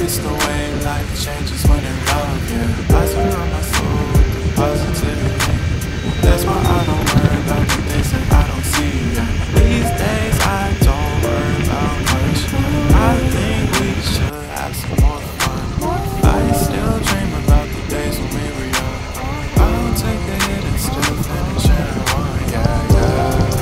It's the way life changes when in love, yeah. I surround my soul with positivity. That's why I don't worry about the things that I don't see, yeah. These days I don't worry about much. I think we should have some more fun. I still dream about the days when we were young. I'll take a hit and still finish in one, yeah, yeah.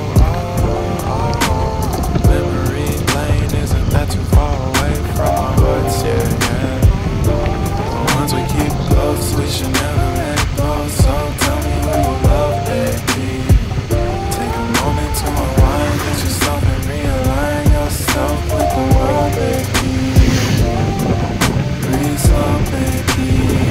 Memory lane isn't that too far away from our hearts, yeah, yeah. Once we keep close, we should never let go. So tell me who you love, baby. Take a moment to unwind, get yourself and realign yourself with the world, baby. Breathe slow, baby.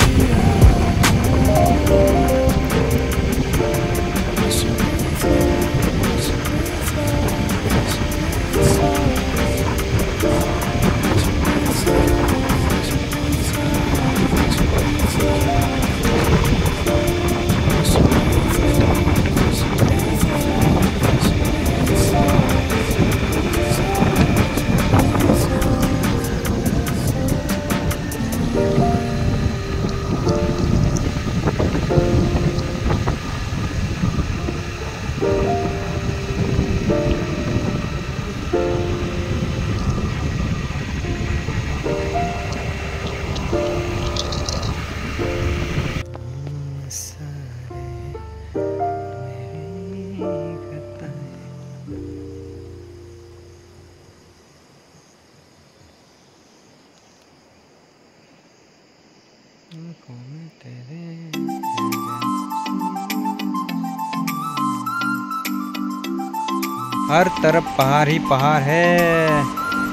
हर तरफ पहाड़ ही पहाड़ है।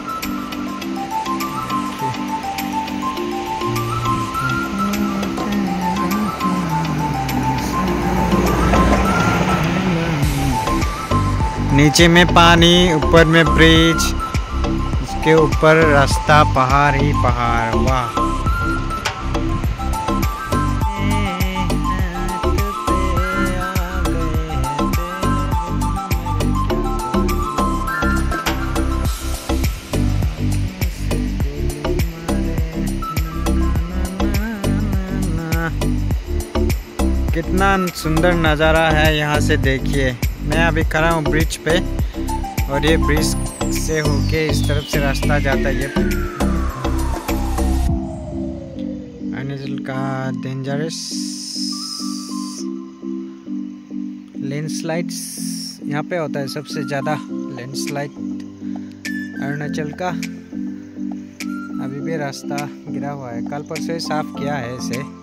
नीचे में पानी, ऊपर में bridge, इसके ऊपर रास्ता, पहाड़ ही पहाड़। वाह, कितना सुंदर नज़ारा है यहाँ से। देखिए, मैं अभी खड़ा हूँ ब्रिज पे और ये ब्रिज से होके इस तरफ से रास्ता जाता है। ये अरुणाचल का डेंजरस लैंडस्लाइड्स यहाँ पे होता है, सबसे ज़्यादा लैंडस्लाइड अरुणाचल का। अभी भी रास्ता गिरा हुआ है, कल परसों साफ किया है इसे।